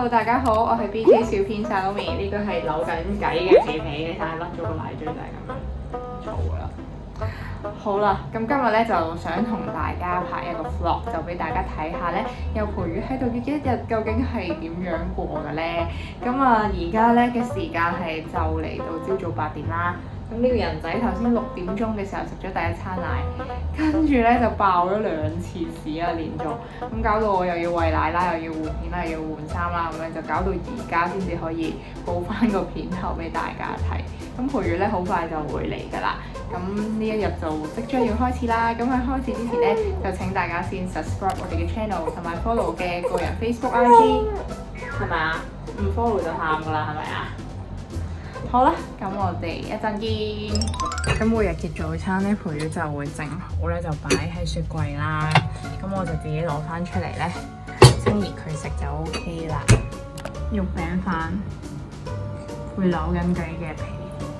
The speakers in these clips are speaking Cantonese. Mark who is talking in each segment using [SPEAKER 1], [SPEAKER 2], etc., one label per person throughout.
[SPEAKER 1] Hello， 大家好，我係 BK 小編 Salome， 呢個係扭緊計嘅皮皮，你睇下甩咗個奶嘴就係咁樣嘈啦。好啦，咁今日咧就想同大家拍一個 vlog， 就俾大家睇下咧，有陪月喺度嘅一日究竟係點樣過嘅咧？咁啊，而家咧嘅時間係就嚟到朝早8點啦。咁呢個人仔頭先6點鐘嘅時候食咗第一餐奶，跟住咧就爆咗2次屎啊，連續咁搞到我又要餵奶啦，又要換片啦，又要換衫啦，咁樣就搞到而家先至可以補翻個片頭俾大家睇。咁陪月咧好快就會嚟㗎啦，咁呢一日就即將要開始啦。咁喺開始之前咧，就請大家先 subscribe 我哋嘅 channel 同埋 follow 我嘅個人 Facebook IG， 係咪啊？唔 follow 就喊㗎啦，係咪啊？好啦，咁我哋一陣見。咁每日嘅早餐咧，陪月就會整好咧，就擺喺雪櫃啦。咁我就自己攞翻出嚟咧，清熱佢食就 OK 啦。肉餅飯配扭緊計嘅皮，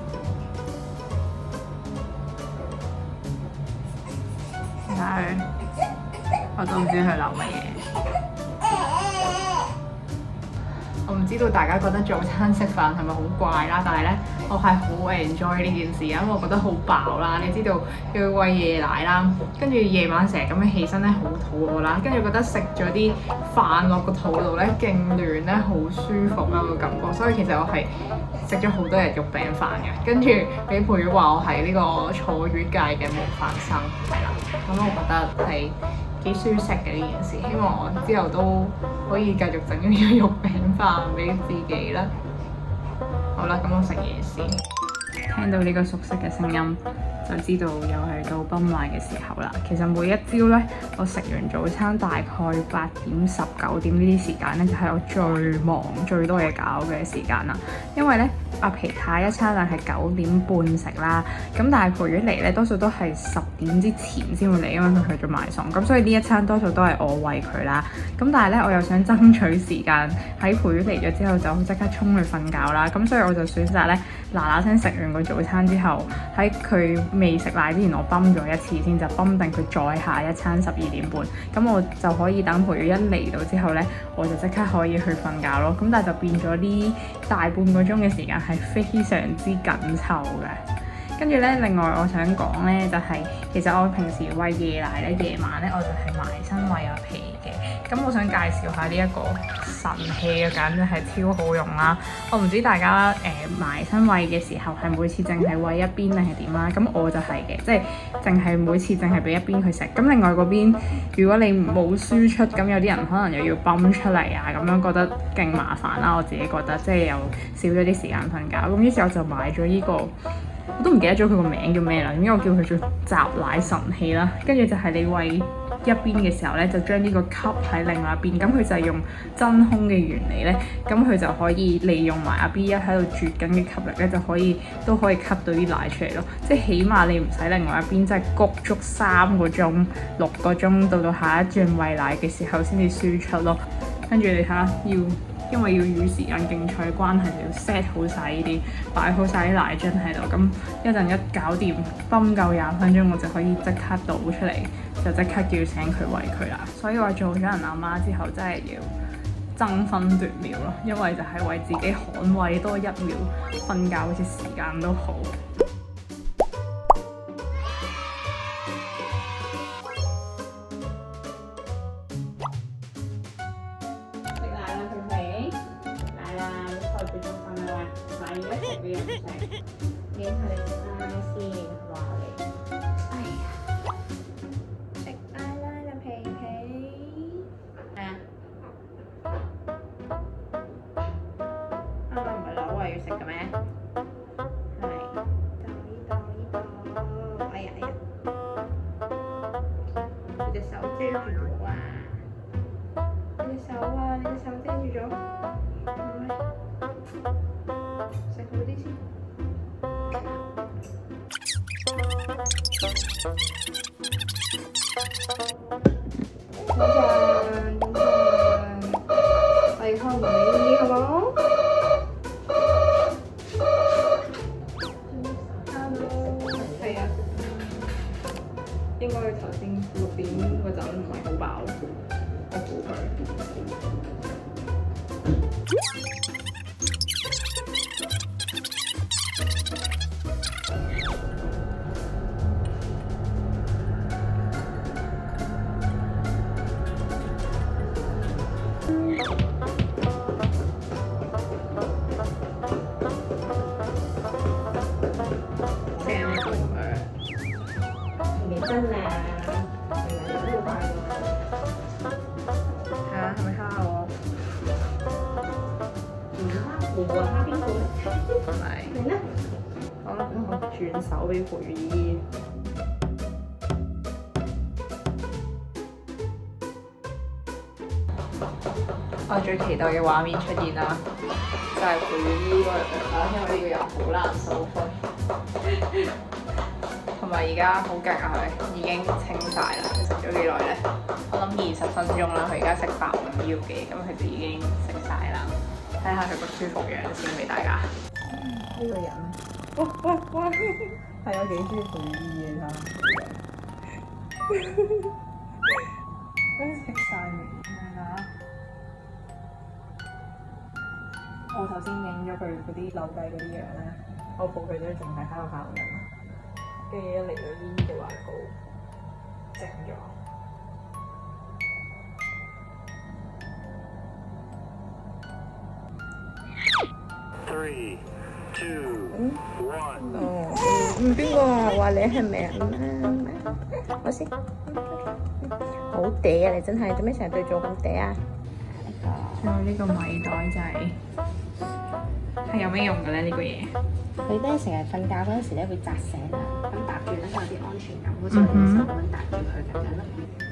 [SPEAKER 1] 睇下佢，我都唔知佢扭乜嘢。我唔知道大家覺得早餐食飯係咪好怪啦，但係咧我係好 enjoy 呢件事，因為我覺得好飽啦。你知道要餵夜奶啦，跟住夜晚成日咁樣起身咧，好肚餓啦，跟住覺得食咗啲飯落個肚度咧，勁暖咧，好舒服啦個感覺。所以其實我係食咗好多日肉餅飯嘅，跟住俾陪月話我係呢個坐月界嘅模範生，係啦。咁我覺得係幾舒適嘅呢件事，希望我之後都可以繼續整呢個肉餅飯俾自己啦。好啦，咁我食嘢先。聽到呢個熟悉嘅聲音，就知道又係到泵奶嘅時候啦。其實每一朝咧，我食完早餐大概8點、9點呢啲時間咧，就係我最忙、最多嘢搞嘅時間啦。因為咧，阿皮太一餐奶係9點半食啦，咁但係陪月嚟咧，多數都係10點之前先會嚟，因為佢去咗買餸，咁所以呢一餐多數都係我餵佢啦。咁但係咧，我又想爭取時間喺陪月嚟咗之後就即刻衝去瞓覺啦。咁所以我就選擇咧嗱嗱聲食完個早餐之後，喺佢未食奶之前，我泵咗一次先，就泵定佢再下一餐12點半，咁我就可以等陪月一嚟到之後咧，我就即刻可以去瞓覺咯。咁但係就變咗呢大半個鐘嘅時間係非常之緊湊嘅。跟住咧，另外我想講咧，就係其實我平時餵夜奶咧，夜晚咧我就係埋身餵阿皮嘅。咁我想介紹下呢一個神器啊，簡直係超好用啦！我唔知大家埋身餵嘅時候係每次淨係餵一邊定係點啦？咁我就係嘅，即係淨係每次淨係俾一邊佢食。咁另外嗰邊，如果你冇輸出，咁有啲人可能又要泵出嚟啊，咁樣覺得勁麻煩啦。我自己覺得即係又少咗啲時間瞓覺。咁於是我就買咗呢個。我都唔記得咗佢個名叫咩啦，因為我叫佢做集奶神器啦。跟住就係你餵一邊嘅時候咧，就將呢個吸喺另外一邊，咁佢就係用真空嘅原理咧，咁佢就可以利用埋阿 B 一喺度啜緊嘅吸力咧，就都可以吸到啲奶出嚟咯。即係起碼你唔使另外一邊即係谷足3個鐘、6個鐘，到下一轉餵奶嘅時候先至輸出咯。跟住你睇下因為要與時間競賽嘅關係，就要 set 好晒呢啲，擺好晒啲奶樽喺度。咁一陣一搞掂，泵夠20分鐘，我就可以即刻倒出嚟，就即刻叫醒佢餵佢啦。所以我做咗人阿媽之後，真係要爭分奪秒咯，因為就係為自己捍衞多1秒瞓覺嘅時間都好。影下你食奶先，話你。哎呀，食奶啦，隻皮皮。係啊。啱啱唔係扭話要食嘅咩？係。哎呀哎呀！你隻手遮住咗啊！你隻手遮住咗。食好啲先。早晨，我要開門你，好冇？ Hello， 係啊，應該頭先6點嗰陣唔係好飽，我估佢。 真靚，係啊，係咪蝦我？唔蝦蝦邊個咧？係咪？你咧？好啦，我轉手俾培姨。我最期待嘅畫面出現啦，就係培姨嗰日啦，因為呢個又好難掃開。同埋而家好勁啊！佢已經清晒啦。佢食咗幾耐咧？我諗20分鐘啦。佢而家食85要嘅，咁佢就已經食晒啦。睇下佢個舒服樣先俾大家。呢個人，哇，係有幾中意培姨嘅佢。食晒未？睇下。我頭先影咗佢嗰啲扭計嗰啲樣咧，我抱佢都淨係喺度喊緊。跟住一嚟到呢就話好靜咗。
[SPEAKER 2] 3、2、1。
[SPEAKER 3] 哦，邊個話你係名啊？我先，好嗲啊！你真係做咩成日對住我咁嗲啊？
[SPEAKER 1] 仲有呢個米袋仔係有咩用嘅咧？呢個嘢？
[SPEAKER 3] 佢咧成日瞓覺嗰陣時咧會扎醒啊，咁搭住咧有啲安全感，好似我隻手咁樣搭住佢咁樣咯。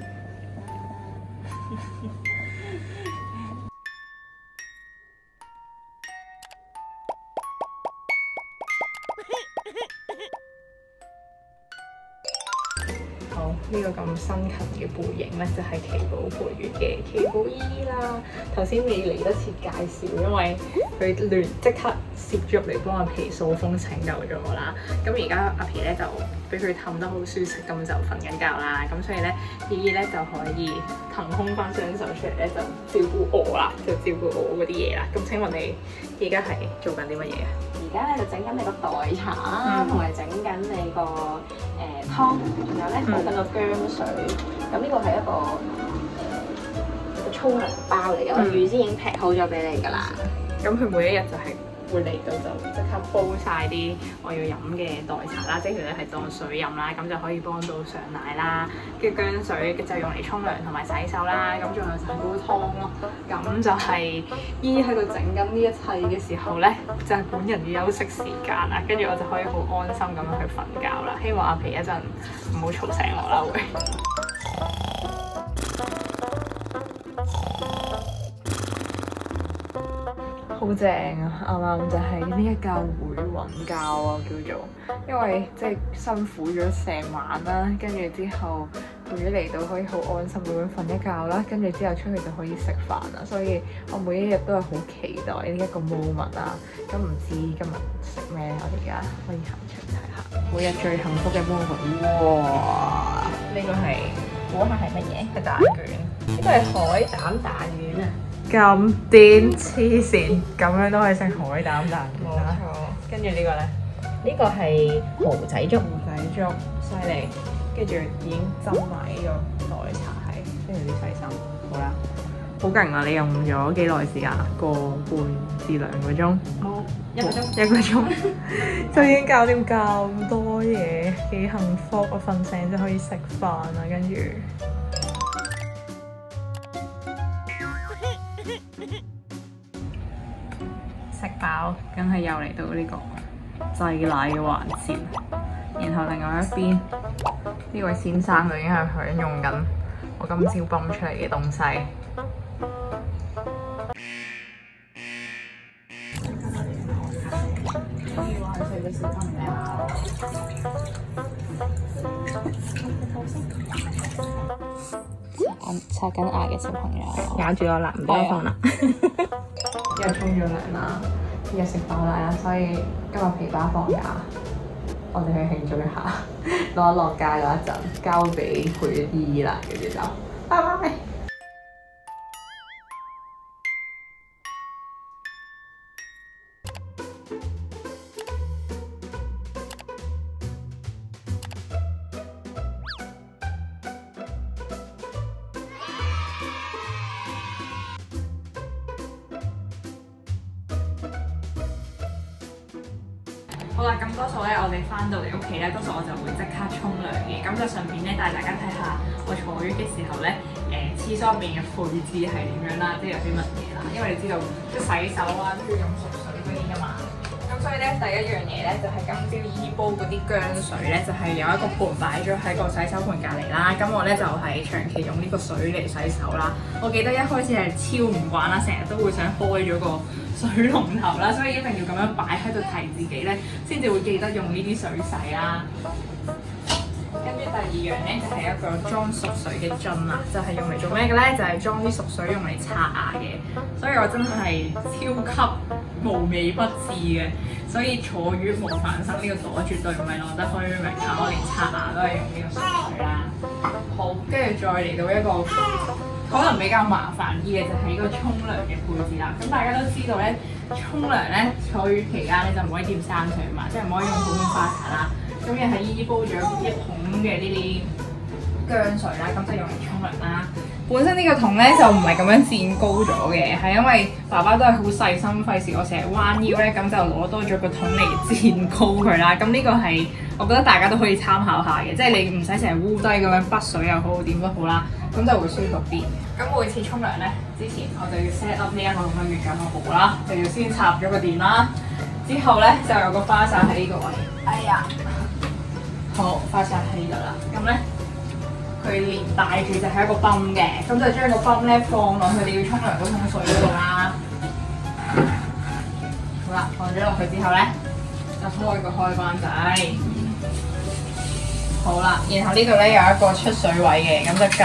[SPEAKER 1] 好，呢個咁新近嘅背影咧，就係奇寶培園嘅奇寶姨啦。頭先未嚟得切介紹，因為佢即刻攝咗入嚟幫阿皮掃風拯救咗我啦。咁而家阿皮咧就俾佢氹得好舒適，咁就瞓緊覺啦。咁所以咧，姨姨咧就可以騰空翻雙手出嚟咧，就照顧我啦，就照顧我嗰啲嘢啦。咁請問你而家係做緊啲乜嘢啊？
[SPEAKER 3] 而家咧就整緊你個代茶啦，同埋整緊你個湯，仲有咧補緊個薑水。咁呢個係一個沖涼包嚟嘅，我預先已經劈好咗俾你㗎啦。
[SPEAKER 1] 咁佢每一日就係會嚟到就即刻煲晒啲我要飲嘅代茶啦，即係其實係當水飲啦，咁就可以幫到上奶啦。跟住薑水就用嚟沖涼同埋洗手啦，咁仲有就係煲湯咯。咁就係姨喺度整緊呢一切嘅時候咧，就係本人嘅休息時間啦。跟住我就可以好安心咁樣去瞓覺啦。希望阿皮一陣唔好嘈醒我啦，會。好正啊！啱啱就係呢一覺回魂覺啊，叫做，因為即係辛苦咗成晚啦，跟住之後陪咗嚟到可以好安心咁樣瞓一覺啦，跟住之後出去就可以食飯啦，所以我每一日都係好期待呢一個 moment 啊！咁唔知今日食咩咧？我哋而家可以行出嚟睇下，每日最幸福嘅 moment。哇！呢個係
[SPEAKER 3] 估下係乜嘢？
[SPEAKER 1] 係蛋卷，
[SPEAKER 3] 呢個係海膽蛋丸啊！
[SPEAKER 1] 咁癲黐線，咁樣都可以食海膽蛋卷啦。
[SPEAKER 3] 冇錯。
[SPEAKER 1] 跟住呢個咧，
[SPEAKER 3] 呢個係蠔仔粥，
[SPEAKER 1] 蠔仔粥犀利，跟住已經斟埋呢個代茶係，非常之細心。好啦，好勁啊！你用咗幾耐時間啊？個半至2個鐘？
[SPEAKER 3] 冇1個鐘。
[SPEAKER 1] 1個鐘就已經搞掂咁多嘢，幾幸福！我瞓醒就可以食飯啦，跟住。食飽，梗係又嚟到呢個祭奶嘅環節。然後另外一邊呢位先生就已經係享用緊我今朝泵出嚟嘅東西。
[SPEAKER 3] 刷緊牙嘅小朋友，咬住我啦，唔俾我放啦。
[SPEAKER 1] 又沖咗涼啦，又食飽奶啦，所以今日皮巴放假，我哋去慶祝一下，攞一落街嗰一陣，交俾培姨啦，跟住就拜拜。 好啦，咁多數咧，我哋翻到嚟屋企咧，多數我就會即刻沖涼嘅，咁就順便咧帶大家睇下我坐月嘅時候咧，廁所入邊嘅配置係點樣啦，即係有啲乜嘢啦，因為你知道即係洗手啊都要用熟水嗰啲噶嘛。咁所以咧，第一樣嘢咧就係今朝醫煲嗰啲薑水咧，就係有一個盤擺咗喺個洗手盤隔離啦。咁我咧就係長期用呢個水嚟洗手啦。我記得一開始係超唔慣啦，成日都會想開咗個水龍頭啦，所以一定要咁樣擺喺度提自己咧，先至會記得用呢啲水洗啦。跟住第二樣咧就係一個裝熟水嘅樽啦，就係用嚟做咩嘅咧？就係裝啲熟水用嚟刷牙嘅。所以我真係超級無微不至嘅，所以坐月模範生呢個朵絕對唔係攞得虛名啊！我連刷牙都係用呢個熟水啦。好，跟住再嚟到一個可能比較麻煩啲嘅就係呢個沖涼嘅配置啦。咁大家都知道咧，沖涼咧坐月期間咧就唔可以掂山水嘛，即係唔可以用普通花灑啦。咁又係姨姨煲咗一桶嘅呢啲薑水啦，咁就用嚟沖涼啦。本身呢個桶咧就唔係咁樣墊高咗嘅，係因為爸爸都係好細心，費事我成日彎腰咧，咁就攞多咗個桶嚟墊高佢啦。咁呢個係我覺得大家都可以參考下嘅，即係你唔使成日烏低咁樣筆水又好點都好啦，咁就會舒服啲。咁每次沖涼咧之前，我就要 set up 呢一個咁嘅月經號啦，就要先插咗個電啦，之後咧就有個花灑喺呢個位。哎呀，好，花灑喺呢度啦，咁咧。佢連帶住就係一個泵嘅，咁就將個泵咧放落去你要沖涼嗰桶水嗰度啦。好啦，放咗落去之後咧，就開個開關仔。好啦，然後呢度咧有一個出水位嘅，咁就撳，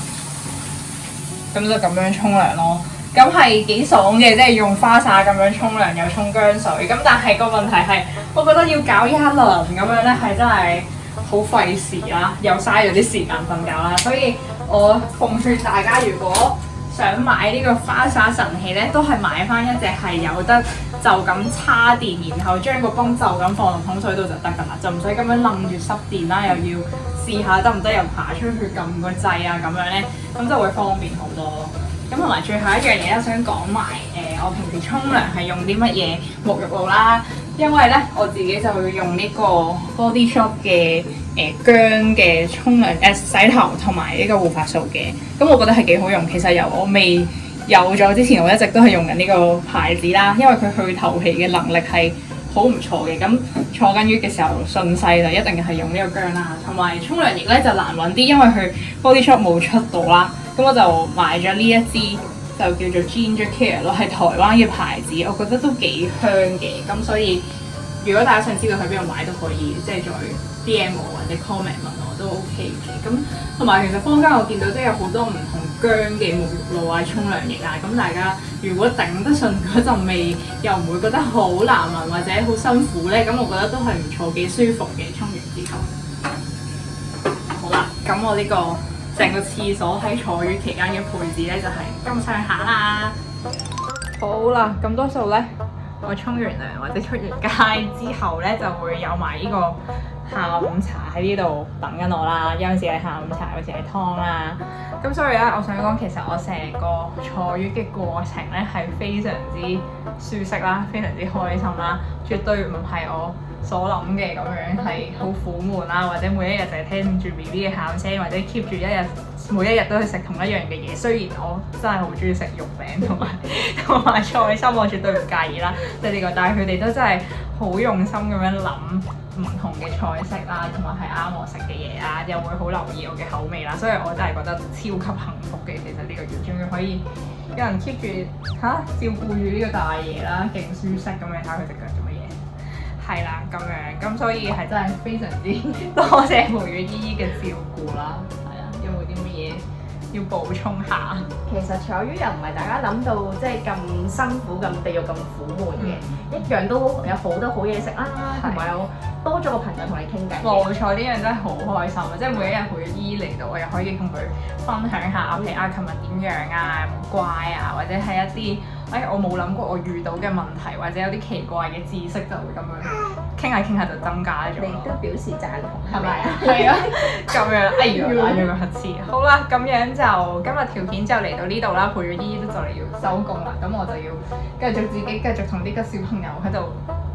[SPEAKER 1] 咁就咁樣沖涼咯。咁係幾爽嘅，即係用花灑咁樣沖涼又沖薑水。咁但係個問題係，我覺得要搞一輪咁樣咧，係真係好費事啦，又嘥咗啲時間瞓覺啦，所以我奉勸大家，如果想買呢個花灑神器咧，都係買翻一隻係有得就咁叉電，然後將個泵就咁放落桶水度就得㗎啦，就唔使咁樣冧住濕電啦，又要試下得唔得，又爬出去撳個掣啊咁樣咧，咁就會方便好多咯。咁同埋最後一樣嘢咧，想講埋我平時沖涼係用啲乜嘢沐浴露啦。因為咧我自己就會用呢個 Body Shop 嘅薑嘅沖涼洗頭同埋呢個護髮素嘅，咁我覺得係幾好用。其實由我未有咗之前，我一直都係用緊呢個牌子啦，因為佢去頭皮嘅能力係好唔錯嘅。咁坐緊月嘅時候順勢就一定係用呢個薑啦，同埋沖涼液咧就難揾啲，因為佢 Body Shop 冇出到啦。咁我就買咗呢一支。就叫做 Ginger Care 咯，係台灣嘅牌子，我覺得都幾香嘅。咁所以如果大家想知道喺邊度買都可以，即係再 DM 我或者 comment 問我都 OK 嘅。咁同埋其實坊間我見到都有好多唔同薑嘅沐浴露啊、沖涼液啊，咁大家如果頂得順嗰陣味，又唔會覺得好難聞或者好辛苦咧，咁我覺得都係唔錯，幾舒服嘅。沖完之後，好啦，咁我呢個成個廁所喺坐月期間嘅配置咧就係咁上下啦。好啦，咁多數咧，我沖完涼或者出完街之後咧，就會有埋呢個下午茶喺呢度等緊我啦。有陣時係下午茶，有時係湯啦。咁所以咧，我想講其實我成個坐月嘅過程咧係非常之舒適啦，非常之開心啦，絕對唔係我所諗嘅咁樣係好苦悶啦，或者每一日就係聽住 BB 嘅喊聲，或者 keep 住每一日都去食同一樣嘅嘢。雖然我真係好中意食肉餅同埋菜心，我絕對唔介意啦，即係呢個。但係佢哋都真係好用心咁樣諗唔同嘅菜式啦，同埋係啱我食嘅嘢啊，又會好留意我嘅口味啦，所以我真係覺得超級幸福嘅。其實呢個月仲要可以有人 keep 住照顧住呢個大爺啦，勁舒適咁樣睇佢隻腳做乜嘢。係啦，咁樣咁所以係真係非常之多謝陪月姨姨嘅照顧啦。係啊，有冇啲乜嘢要補充下？
[SPEAKER 3] 其實坐月又唔係大家諗到即係咁辛苦、咁地獄、咁苦悶嘅，一樣都有好多好嘢食啦，同埋有多咗個朋友同你傾偈。
[SPEAKER 1] 冇錯，呢樣真係好開心啊！即係每一日陪月姨嚟到，我又可以同佢分享下，譬如琴日點樣啊，有冇乖啊，或者係一啲我冇諗過我遇到嘅問題，或者有啲奇怪嘅知識，就會咁樣傾下就增加咗。
[SPEAKER 3] 你都表示贊同，
[SPEAKER 1] 係咪啊？係啊，咁樣，哎呀，打咗個乞嗤。好啦，咁樣就今日條片就嚟到呢度啦，陪月姨都就嚟要收工啦，咁我就要繼續同啲小朋友喺度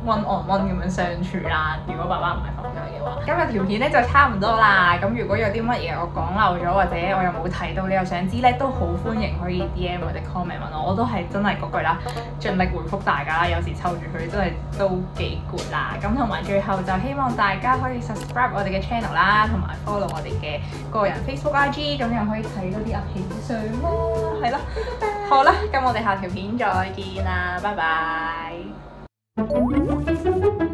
[SPEAKER 1] one on one 咁樣相處啦。如果爸爸唔係放假嘅話，今日條片咧就差唔多啦。咁如果有啲乜嘢我講漏咗，或者我又冇睇到，你又想知咧，都好歡迎可以 DM 或者 comment 問我，我都係真係嗰句啦，盡力回覆大家啦。有時湊住佢真係都幾攰啦。咁同埋最後就希望大家可以 subscribe 我哋嘅 channel 啦，同埋 follow 我哋嘅個人 Facebook IG， 咁又可以睇多啲阿片相啦。係咯，好啦，咁我哋下條片再見啦，拜拜。